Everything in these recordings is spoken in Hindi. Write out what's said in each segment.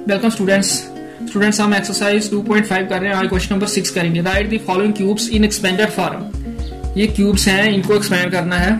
वेलकम स्टूडेंट्स हम एक्सरसाइज 2.5 कर रहे हैं। आज क्वेश्चन नंबर 6 करेंगे। Write the following cubes in expanded form. ये क्यूब्स हैं, इनको एक्सपेंड करना है।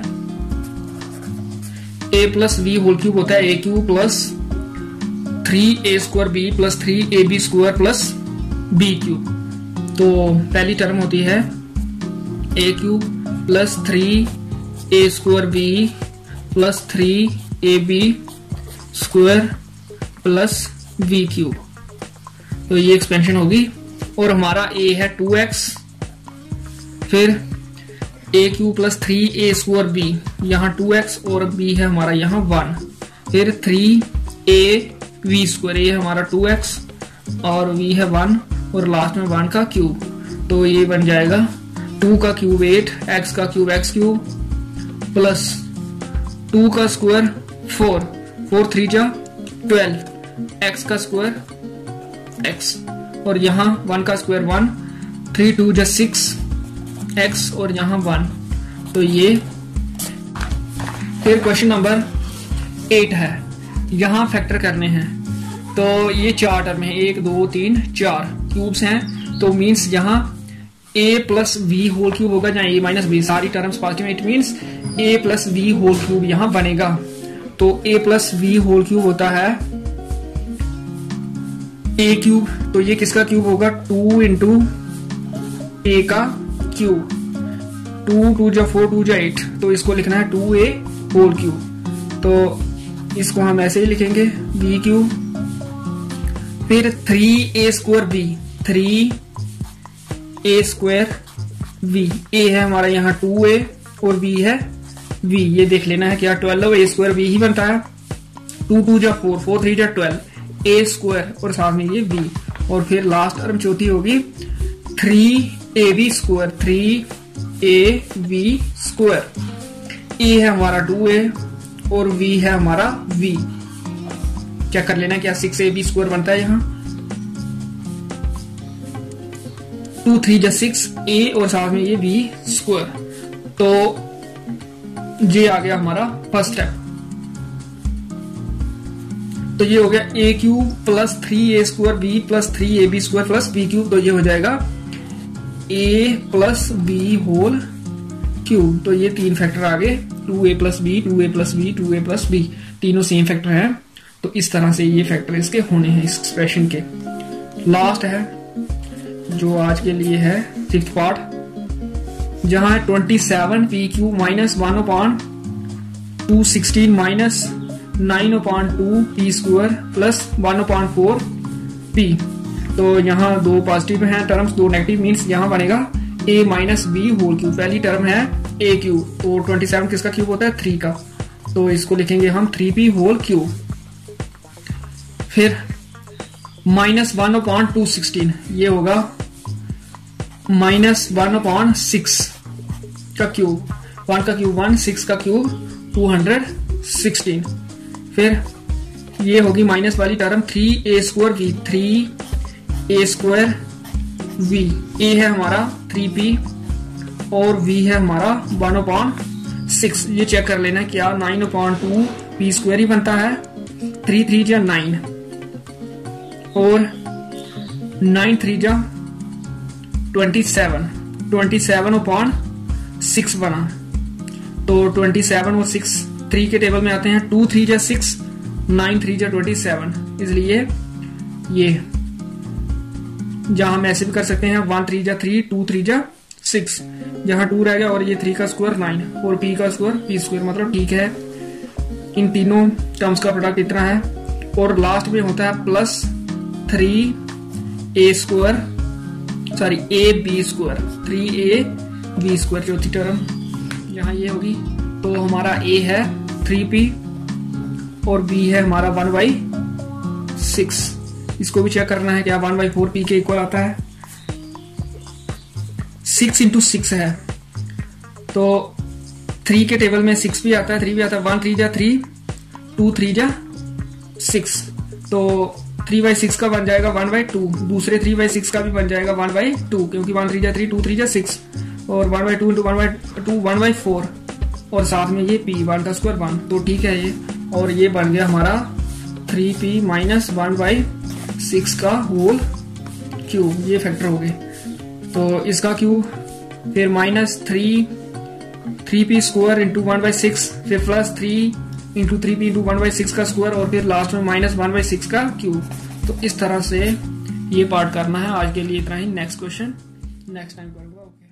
a plus b whole cube होता है a cube plus 3a square b plus 3ab square plus b cube. तो पहली टर्म होती है a cube plus 3a square b plus 3ab square plus v cube. तो ये एक्सपेंशन होगी और हमारा a है 2x, फिर a cube plus 3a square b, यहाँ 2x और b है हमारा यहाँ 1, फिर 3a v स्क्वायर, ये हमारा 2x और v है 1 और लास्ट में 1 का क्यूब। तो ये बन जाएगा 2 का क्यूब 8, x का क्यूब x क्यूब प्लस 2 का स्क्वायर 4 3 जा 12, x का स्क्वायर x और यहाँ 1 का स्क्वायर 1, 3 2 जा 6 x और यहाँ 1। तो ये फिर क्वेश्चन नंबर 8 है, यहाँ फैक्टर करने हैं। तो ये 4 टर्म है, 1 2 3 4 क्यूब्स हैं। तो मीन्स यहाँ a plus v whole cube होगा, जहाँ a माइनस b सारी terms positive, it means a plus v whole cube यहाँ बनेगा। तो a plus v whole cube होता है a क्यूब, तो ये किसका क्यूब होगा 2 इंटू a का क्यूब, 2 2 जा 4 2 जा 8, तो इसको लिखना है 2a होल क्यूब। तो इसको हम ऐसे ही लिखेंगे b क्यूब, फिर 3a square b, 3a square v, a है हमारा यहाँ 2a और b है v। ये देख लेना है क्या 12a स्क्वायर v ही बनता है, 2 2 जा 4 4 3 जा 12 a स्क्वायर और साथ में ये v। और फिर लास्ट टर्म चौथी होगी 3ab square, 3ab square, a है हमारा 2a और v है हमारा v। क्या कर लेना, क्या 6ab स्क्वायर बनता है यहाँ, 2 3 जा 6a और साथ में ये v स्क्वायर। तो ये आ गया हमारा फर्स्ट स्टेप। तो ये हो गया a cube plus 3a square b plus 3ab square plus b cube. तो ये हो जाएगा a plus b whole cube. तो ये 3 फैक्टर आ गए, 2a plus b 2a plus b 2a plus b, तीनों सेम फैक्टर हैं। तो इस तरह से ये फैक्टर इसके होने हैं इस एक्सप्रेशन के। लास्ट है जो आज के लिए है 6th पार्ट, जहां है 27p cube minus 1/216 minus 9/2p square plus 1/4p। तो यहाँ 2 पॉजिटिव हैं टर्म्स, 2 नेगेटिव, मीन्स यहाँ बनेगा a minus b whole cube. पहली टर्म है a क्यूब, तो 27 किसका क्यूब होता है 3 का, तो इसको लिखेंगे हम 3p होल क्यूब। फिर माइनस 1/216, ये होगा माइनस 1/6 का क्यूब, 1 का क्यूब 1, 6 का क्यूब 216। फिर ये होगी माइनस वाली term 3a square v, 3a square v, a है हमारा 3p और v है हमारा 1/6। ये चेक कर लेना क्या 9/2p स्क्वायर ही बनता है, 3 3 जा 9 और 9 3 जा 27, 27/6 बना। तो 27 और 6 3 के टेबल में आते हैं, 2 3 जा 6, 9 3 जा 27, इसलिए ये जहां हम ऐसे भी कर सकते हैं 1 3 जा 3, 2 3 जा 6, जहां 2 रह गया और ये 3 का स्क्वायर 9 और p का स्क्वायर p स्क्वायर, मतलब ठीक है। इन तीनों टर्म्स का प्रोडक्ट इतना है और लास्ट में होता है plus 3a square, sorry ab square, 3ab square चौथी टर्म यहाँ ये होगी। तो हमारा a है 3p और b है हमारा 1/6। इसको भी चेक करना है क्या 1/4p के इक्वल आता है, 6 इंटू 6 है। तो 3 के टेबल में 6 भी आता है, 3 भी आता है, 1 3 जा 3, 2 3 जा 6। तो 3/6 का बन जाएगा 1/2, दूसरे 3/6 का भी बन जाएगा 1/2, क्योंकि 1 3 जा 3, 2 3 जा 6 और 1/2 इंटू 1/2 1/4 और साथ में ये p 1 का स्क्वायर 1। तो ठीक है ये, और ये बन गया हमारा 3p माइनस 1/4। 6 का होल क्यूब, ये फैक्टर हो गए। तो इसका क्यूब, फिर -3p स्क्वायर इंटू 1/6, फिर +3 इंटू 3p इंटू 1/6 का स्क्वायर, और फिर लास्ट में -1/6 का क्यूब। तो इस तरह से ये पार्ट करना है। आज के लिए इतना ही। नेक्स्ट क्वेश्चन नेक्स्ट टाइम करूंगा। ओके।